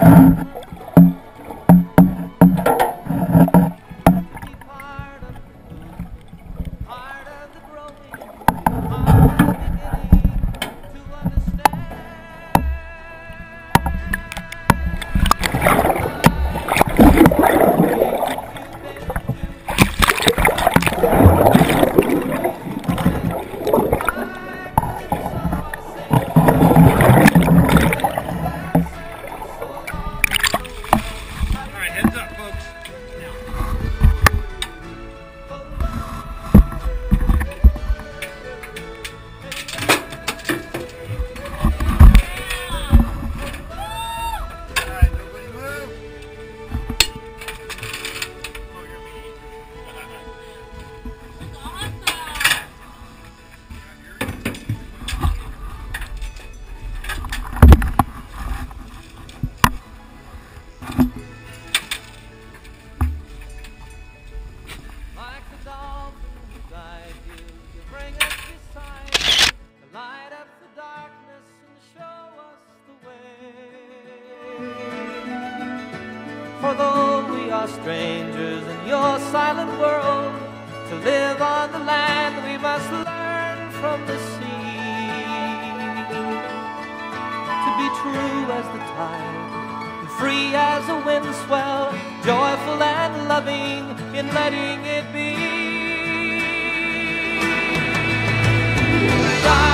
For though we are strangers in your silent world, to live on the land we must learn from the sea. To be true as the tide, and free as a wind swell, joyful and loving in letting it be.